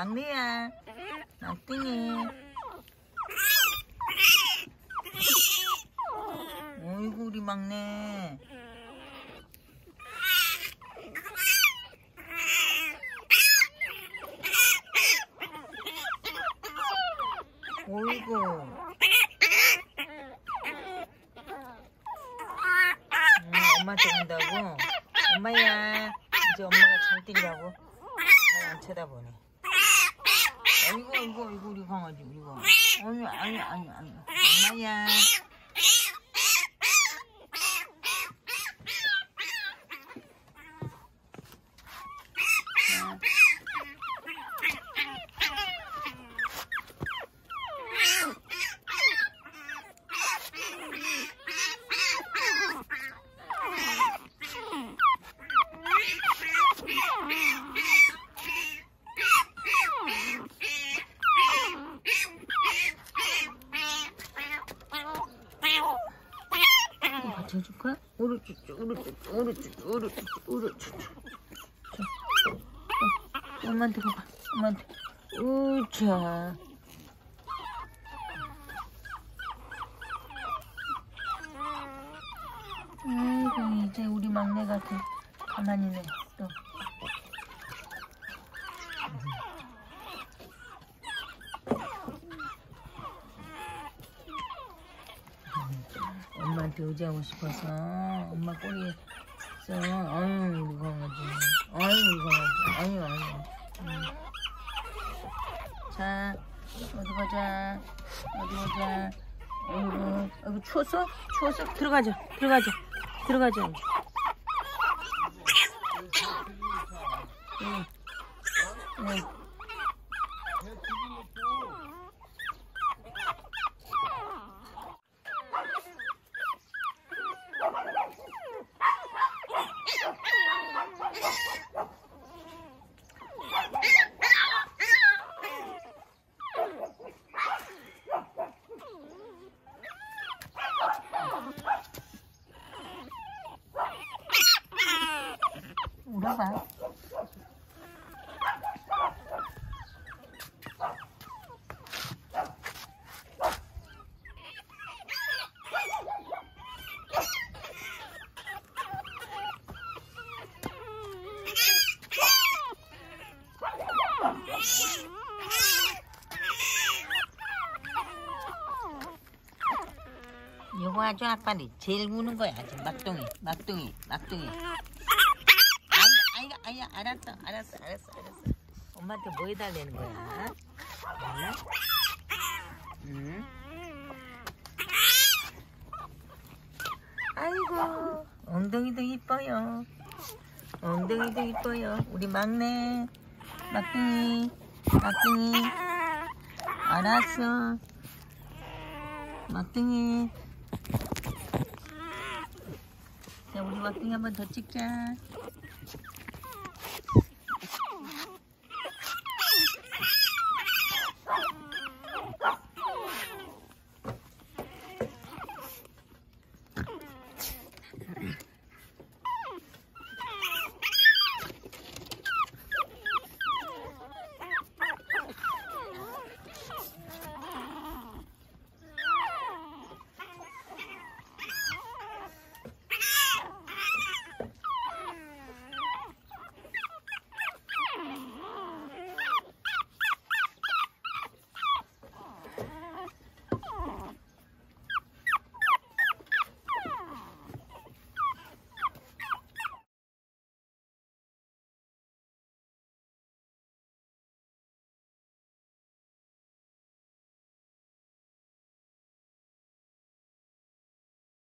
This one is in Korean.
막내야. 막둥이. 어이구, 우리 막내. 어이구. 엄마한테 간다고? 엄마야. 이제 엄마가 잘 뛰려고. 잘 안 쳐다보네. 아이고, 우리 강아지, 우리 강아지. 아니. 엄마야. 줘줄까? 오르쭈. 엄마한테 가봐. 엄마한테. 우차. 아이고, 이제 우리 막내 같아. 가만히 있네, 또. 엄마한테 의지하고 싶어서 엄마 꼬리에 있어. 아유, 우리 강아지. 아유. 자, 어디 보자. 아이고, 추웠어? 들어가자. 응. 울어봐. 요거 아주 아빠는 제일 우는 거야. 아주 막둥이. 아이고, 알았어. 엄마한테 뭐 해달라는 거야? 응? 아이고, 엉덩이도 이뻐요. 우리 막내. 막둥이. 알았어. 막둥이. 자, 우리 막둥이 한번 더 찍자.